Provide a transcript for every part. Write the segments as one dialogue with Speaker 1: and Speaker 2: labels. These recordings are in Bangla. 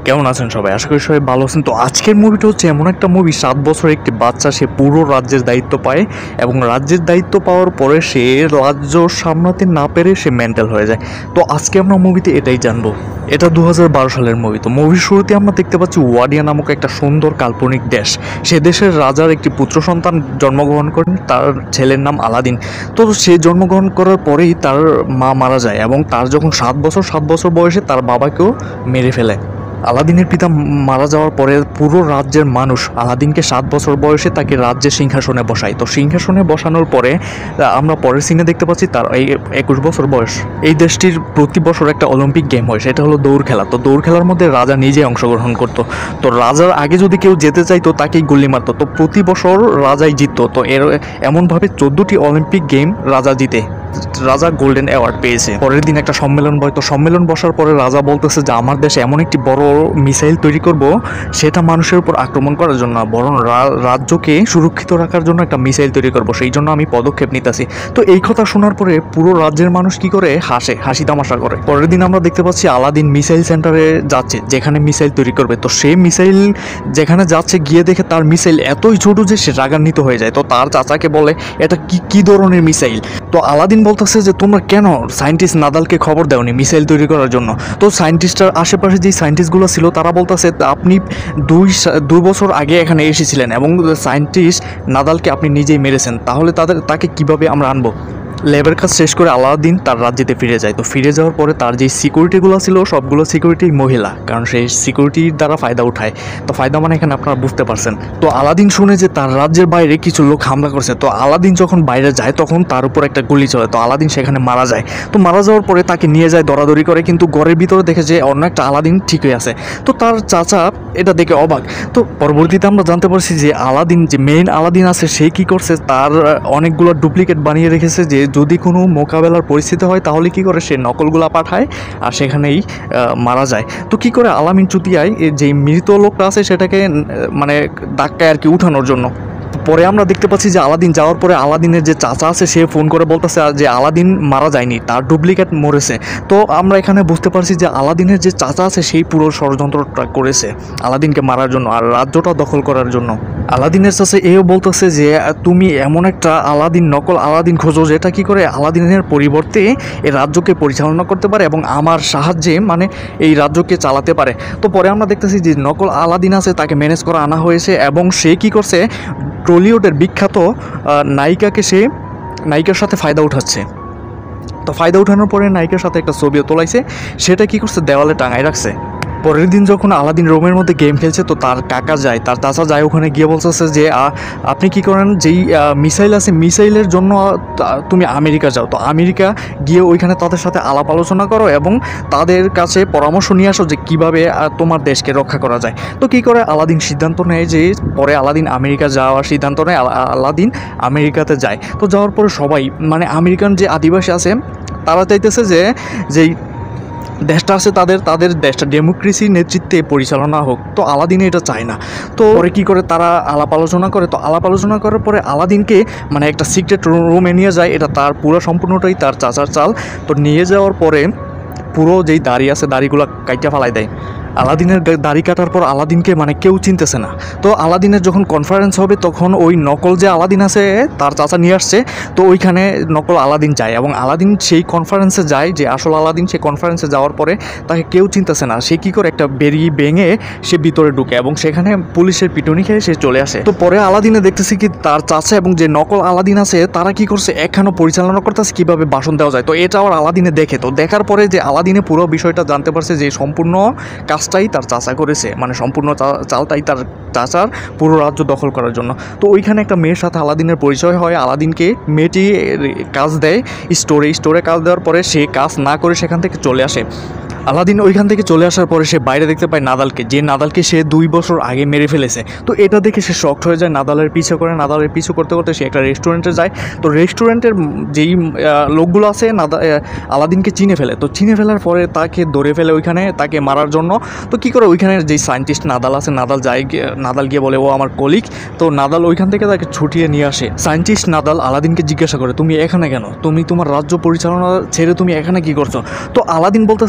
Speaker 1: কেমন আছেন সবাই? আশা করি সবাই ভালো আছেন। তো আজকের মুভিটা হচ্ছে এমন একটা মুভি, 7 বছরের একটি বাচ্চা সে পুরো রাজ্যের দায়িত্ব পায় এবং রাজ্যের দায়িত্ব পাওয়ার পরে সে রাজ্য সামলাতে না পেরে সে মেন্টাল হয়ে যায়। তো আজকে আমরা মুভিতে এটাই জানবো। এটা 2012 সালের মুভি। তো মুভির শুরুতে আমরা দেখতে পাচ্ছি ওয়াডিয়া নামক একটা সুন্দর কাল্পনিক দেশ। সে দেশের রাজার একটি পুত্র সন্তান জন্মগ্রহণ করেন, তার ছেলের নাম আলাদিন। তো সে জন্মগ্রহণ করার পরেই তার মা মারা যায় এবং তার যখন 7 বছর বয়সে তার বাবাকেও মেরে ফেলে। আলাদিনের পিতা মারা যাওয়ার পরে পুরো রাজ্যের মানুষ আলাদিনকে 7 বছর বয়সে তাকে রাজ্যের সিংহাসনে বসায়। তো সিংহাসনে বসানোর পরে আমরা পরের সিনে দেখতে পাচ্ছি তার এই 21 বছর বয়স। এই দেশটির প্রতি বছর একটা অলিম্পিক গেম হয়, সেটা হলো দৌড় খেলা। তো দৌড় খেলার মধ্যে রাজা নিজে অংশগ্রহণ করতো। তো রাজার আগে যদি কেউ যেতে চাইতো তাকেই গুলি মারতো। তো প্রতি বছর রাজাই জিততো। তো এমনভাবে 14টি অলিম্পিক গেম রাজা জিতে। রাজা গোল্ডেন অ্যাওয়ার্ড পেয়েছে। পরের দিন একটা সম্মেলন হয়। তো সম্মেলন বসার পরে রাজা বলতেছে যে আমার দেশে এমন একটি বড় মিসাইল তৈরি করব, সেটা মানুষের উপর আক্রমণ করার জন্য না, বরং রাজ্যকে সুরক্ষিত রাখার জন্য একটা মিসাইল তৈরি করব, সেই জন্য আমি পদক্ষেপ নিতেছি। তো এই কথা শোনার পরে পুরো রাজ্যের মানুষ কি করে হাসি তামাশা করে। পরের দিন আমরা দেখতে পাচ্ছি আলাদিন মিসাইল সেন্টারে যাচ্ছে, যেখানে মিসাইল তৈরি করবে। তো সে মিসাইল যেখানে যাচ্ছে গিয়ে দেখে তার মিসাইল এতই ছোট যে সে রাগান্বিত হয়ে যায়। তো তার চাচাকে বলে এটা কি ধরনের মিসাইল। তো আলাদিন বলতেছে যে তোমরা কেন সায়েন্টিস্ট নাদালকে খবর দেওনি মিসাইল তৈরি করার জন্য। তো সায়েন্টিস্টরা আশেপাশে যে সায়েন্টিস্টগুলো ছিল তারা বলতেছে আপনি 2 বছর আগে এখানে এসেছিলেন এবং সায়েন্টিস্ট নাদালকে আপনি নিজেই মেরেছেন, তাহলে তাকে কিভাবে আমরা আনবো। ল্যাবের কাজ শেষ করে আলাদিন তার রাজ্যেতে ফিরে যায়। তো ফিরে যাওয়ার পরে তার যে সিকিউরিটিগুলো ছিল সবগুলো সিকিউরিটি মহিলা, কারণ সেই সিকিউরিটির দ্বারা ফায়দা উঠায়। তো ফায়দা মানে এখানে আপনারা বুঝতে পারছেন। তো আলাদিন শুনে যে তার রাজ্যের বাইরে কিছু লোক হামলা করছে। তো আলাদিন যখন বাইরে যায় তখন তার উপর একটা গুলি চলে। তো আলাদিন সেখানে মারা যায়। তো মারা যাওয়ার পরে তাকে নিয়ে যায় দৌড়াদৌড়ি করে, কিন্তু ঘরের ভিতরে দেখে যে অন্য একটা আলাদিন ঠিক হয়ে আছে। তো তার চাচা এটা দেখে অবাক। তো পরবর্তীতে আমরা জানতে পারছি যে আলাদিন, যে মেইন আলাদিন আছে, সে কি করছে, তার অনেকগুলো ডুপ্লিকেট বানিয়ে রেখেছে যে যদি কোনো মোকাবেলার পরিস্থিতি হয় তাহলে কি করে সে নকলগুলা পাঠায় আর সেখানেই মারা যায়। তো কি করে আলামিন চুতিয়ায় যে মৃত লোকটা আছে সেটাকে মানে ধাক্কায় আর কি উঠানোর জন্য। পরে আমরা দেখতে পাচ্ছি যে আলাদিন যাওয়ার পরে আলাদিনের যে চাচা আছে সে ফোন করে বলতেছে যে আলাদিন মারা যায়নি, তার ডুপ্লিকেট মরেছে। তো আমরা এখানে বুঝতে পারছি যে আলাদিনের যে চাচা আছে সেই পুরো ষড়যন্ত্রটা করেছে আলাদিনকে মারার জন্য আর রাজ্যটা দখল করার জন্য। আলাদিনের চাচা এও বলতেছে যে তুমি এমন একটা নকল আলাদিন খোঁজো যেটা কি করে আলাদিনের পরিবর্তে এই রাজ্যকে পরিচালনা করতে পারে এবং আমার সাহায্যে মানে এই রাজ্যকে চালাতে পারে। তো পরে আমরা দেখতেছি যে নকল আলাদিন আছে, তাকে ম্যানেজ করা আনা হয়েছে এবং সে কি করছে টলিউডের বিখ্যাত নায়িকার সাথে ফায়দা উঠাচ্ছে। তো ফায়দা উঠানোর পরে নায়িকার সাথে একটা ছবিও তোলাইছে, সেটা কি করছে দেওয়ালে টাঙায় রাখছে। পরের দিন যখন আলাদিন রুমের মধ্যে গেম খেলছে তো তার কাকা যায়, তার চাচা যায় ওখানে গিয়ে বলতেছে যে আপনি কি করেন, যেই মিসাইল আছে মিসাইলের জন্য তুমি আমেরিকা যাও। তো আমেরিকা গিয়ে ওইখানে তাদের সাথে আলাপ আলোচনা করো এবং তাদের কাছে পরামর্শ নিয়ে আসো যে কীভাবে তোমার দেশকে রক্ষা করা যায়। তো কী করে আলাদিন সিদ্ধান্ত নেয় যে পরে আলাদিন আমেরিকা যাওয়ার সিদ্ধান্ত নেয়। আলাদিন আমেরিকাতে যায়। তো যাওয়ার পরে সবাই মানে আমেরিকান যে আদিবাসী আছে তারা চাইতেছে যে যেই দেশটা আছে তাদের দেশটা ডেমোক্রেসির নেতৃত্বে পরিচালনা হোক। তো আলাদিনে এটা চায় না। তো পরে কী করে তারা আলাপ আলোচনা করে। তো আলাপ আলোচনা করার পরে আলাদিনকে মানে একটা সিক্রেট রুমে নিয়ে যায়। এটা তার পুরো সম্পূর্ণটাই তার চাচার চাল। তো নিয়ে যাওয়ার পরে পুরো যেই দাড়ি আছে দাড়িগুলো কাইটা ফালাই দেয়। আলাদিনের দাড়ি কাটার পর আলাদিনকে মানে কেউ চিনতেছে না। তো আলাদিনের যখন কনফারেন্স হবে তখন ওই নকল যে আলাদিন আছে তার চাচা নিয়ে আসছে। তো ওইখানে নকল আলাদিন যায় এবং আলাদিন সেই কনফারেন্সে যায়, যে আসল আলাদিন সেই কনফারেন্সে যাওয়ার পরে তাকে কেউ চিনতেছে না। সে কী করে একটা ভেঙে সে ভিতরে ঢুকে এবং সেখানে পুলিশের পিটুনি খেয়ে সে চলে আসে। তো পরে আলাদিনে দেখতেছি কি তার চাচা এবং যে নকল আলাদিন আছে তারা কি করছে একখানো পরিচালনা করতেছে কীভাবে ভাষণ দেওয়া যায়। তো এটা আবার আলাদিনে দেখে। তো দেখার পরে যে আলাদিনে পুরো বিষয়টা জানতে পারছে যে সম্পূর্ণ কাজটাই তার চাচা করেছে, মানে সম্পূর্ণ চালটাই তার চাচার পুরো রাজ্য দখল করার জন্য। তো ওইখানে একটা মেয়ের সাথে আলাদিনের পরিচয় হয়। আলাদিনকে মেয়েটি কাজ দেয় স্টোরে কাজ দেওয়ার পরে সে কাজ না করে সেখান থেকে চলে আসে। আলাদিন ওইখান থেকে চলে আসার পরে সে বাইরে দেখতে পায় নাদালকে সে 2 বছর আগে মেরে ফেলেছে। তো এটা দেখে সে শকড হয়ে যায়, নাদালের পিছু করতে করতে সে একটা রেস্টুরেন্টে যায়। তো রেস্টুরেন্টের যেই লোকগুলো আছে আলাদিনকে চিনে ফেলে। তো চিনে ফেলার পরে তাকে ধরে ফেলে ওইখানে তাকে মারার জন্য। তো কী করে ওইখানে যেই সায়েন্টিস্ট নাদাল আছে নাদাল গিয়ে বলে ও আমার কলিগ। তো নাদাল ওইখান থেকে তাকে ছুটিয়ে নিয়ে আসে। সায়েন্টিস্ট নাদাল আলাদিনকে জিজ্ঞাসা করে তুমি এখানে কেন, তুমি তোমার রাজ্য পরিচালনা ছেড়ে তুমি এখানে কী করছো। তো আলাদিন বলতেছে যে আমার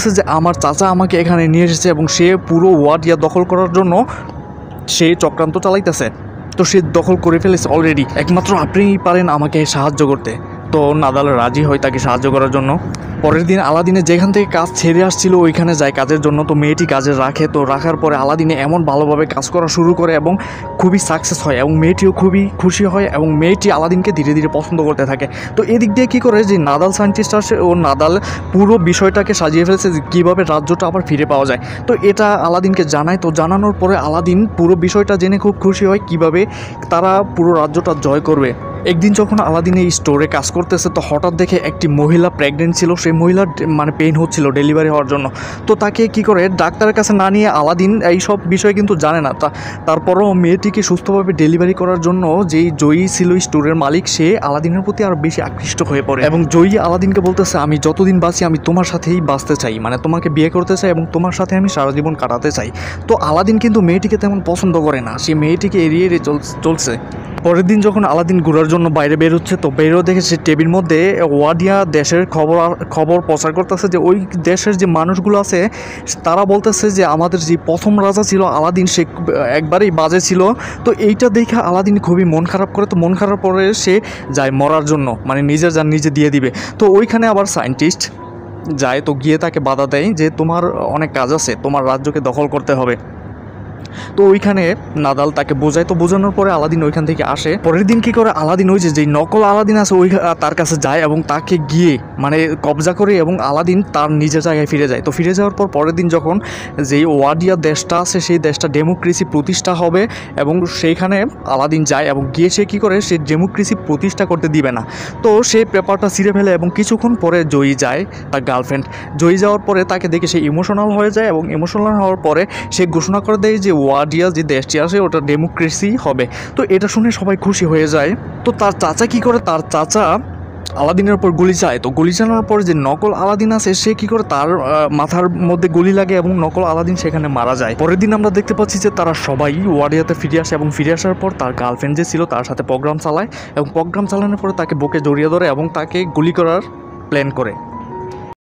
Speaker 1: তোমার চাচা আমাকে এখানে নিয়ে এসেছে এবং সে পুরো ওয়াডিয়া দখল করার জন্য সে চক্রান্ত চালাইতেছে। তো সে দখল করে ফেলেছে অলরেডি, একমাত্র আপনিই পারেন আমাকে সাহায্য করতে। তো নাদাল রাজি হয় তাকে সাহায্য করার জন্য। পরের দিন আলাদিনে যেখান থেকে কাজ ছেড়ে আসছিল ওইখানে যায় কাজের জন্য। তো মেয়েটি কাজে রাখে, তো রাখার পরে আলাদিনে এমন ভালোভাবে কাজ করা শুরু করে এবং খুবই সাকসেস হয় এবং মেয়েটিও খুবই খুশি হয় এবং মেয়েটি আলাদিনকে ধীরে ধীরে পছন্দ করতে থাকে। তো এদিক দিয়ে কী করে যে নাদাল সায়েন্টিস্ট আসে ও নাদাল পুরো বিষয়টাকে সাজিয়ে ফেলছে যে কীভাবে রাজ্যটা আবার ফিরে পাওয়া যায়। তো এটা আলাদিনকে জানায়। তো জানানোর পরে আলাদিন পুরো বিষয়টা জেনে খুব খুশি হয় কীভাবে তারা পুরো রাজ্যটা জয় করবে। একদিন যখন আলাদিন এই স্টোরে কাজ করতেছে তো হঠাৎ দেখে একটি মহিলা প্রেগনেন্ট ছিল। সেই মহিলার মানে পেইন হচ্ছিল ডেলিভারি হওয়ার জন্য। তো তাকে কি করে ডাক্তারের কাছে না নিয়ে আলাদিন এই সব বিষয় কিন্তু জানে না, তারপরও মেয়েটিকে সুস্থভাবে ডেলিভারি করার জন্য যেই জয়ী ছিল স্টোরের মালিক সে আলাদিনের প্রতি আরও বেশি আকৃষ্ট হয়ে পড়ে এবং জয়ী আলাদিনকে বলতেছে আমি যতদিন বাঁচি আমি তোমার সাথেই বাঁচতে চাই, মানে তোমাকে বিয়ে করতে চাই এবং তোমার সাথে আমি সারা জীবন কাটাতে চাই। তো আলাদিন কিন্তু মেয়েটিকে তেমন পছন্দ করে না, সে মেয়েটিকে এড়িয়ে এড়িয়ে চলছে। পরের দিন যখন আলাদিন ঘোরার জন্য বাইরে বের হচ্ছে তো বেরো দেখে সে টেবির মধ্যে ওয়াডিয়া দেশের খবর প্রচার করতেছে যে ওই দেশের যে মানুষগুলো আছে তারা বলতেছে যে আমাদের যে প্রথম রাজা ছিল আলাদিন সে একবারেই বাজে ছিল। তো এইটা দেখে আলাদিন খুবই মন খারাপ করে। তো মন খারাপ করে সে যায় মরার জন্য, মানে নিজের জান নিজে দিয়ে দিবে। তো ওইখানে আবার সায়েন্টিস্ট যায়, তো গিয়ে তাকে বাধা দেয় যে তোমার অনেক কাজ আছে, তোমার রাজ্যকে দখল করতে হবে। তো ওইখানে নাদাল তাকে বোঝায়। তো বোঝানোর পরে আলাদিন ওইখান থেকে আসে। পরের দিন কি করে আলাদিন ওই যে নকল আলাদিন আছে ওই তার কাছে যায় এবং তাকে গিয়ে মানে কবজা করে এবং আলাদিন তার নিজের জায়গায় ফিরে যায়। তো ফিরে যাওয়ার পর পরের দিন যখন যেই ওয়াডিয়া দেশটা আছে সেই দেশটা ডেমোক্রেসি প্রতিষ্ঠা হবে এবং সেইখানে আলাদিন যায় এবং গিয়ে সে কী করে সে ডেমোক্রেসি প্রতিষ্ঠা করতে দিবে না। তো সে পেপারটা ছিঁড়ে ফেলে এবং কিছুক্ষণ পরে জয়ী যায়, তার গার্লফ্রেন্ড জয়ী যাওয়ার পরে তাকে দেখে সে ইমোশনাল হয়ে যায় এবং ইমোশনাল হওয়ার পরে সে ঘোষণা করে দেয় যে ওয়াডিয়া যে দেশটি আছে ওটা ডেমোক্রেসি হবে। তো এটা শুনে সবাই খুশি হয়ে যায়। তো তার চাচা কি করে, তার চাচা আলাদিনের উপর গুলি চায়। তো গুলি চালানোর পর যে নকল আলাদিন আছে সে কি করে তার মাথার মধ্যে গুলি লাগে এবং নকল আলাদিন সেখানে মারা যায়। পরের দিন আমরা দেখতে পাচ্ছি যে তারা সবাই ওয়াডিয়াতে ফিরে আসে এবং ফিরে আসার পর তার গার্লফ্রেন্ড যে ছিল তার সাথে প্রোগ্রাম চালায় এবং প্রোগ্রাম চালানোর পরে তাকে বুকে জড়িয়ে ধরে এবং তাকে গুলি করার প্ল্যান করে।